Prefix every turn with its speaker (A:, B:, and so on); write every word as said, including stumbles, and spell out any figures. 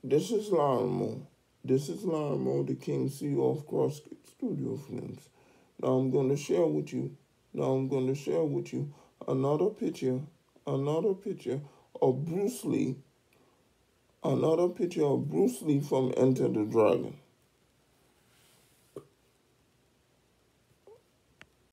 A: This is Larmo. This is Larmo, the King C E O of CrossGate Studio Films. Now I'm going to share with you, now I'm going to share with you another picture, another picture of Bruce Lee, another picture of Bruce Lee from Enter the Dragon.